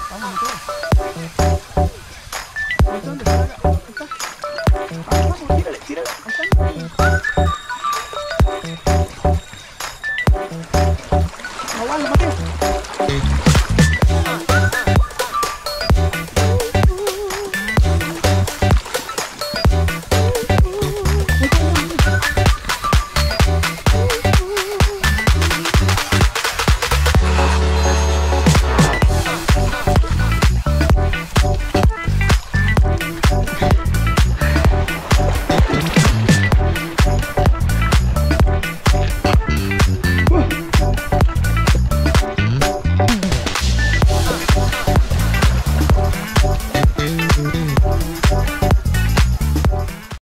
Vamos, Mateo. Ahí está, ¿dónde está? Ahí está. Vamos, vamos, tírale, tírale. Ahí está. No vale, Mateo.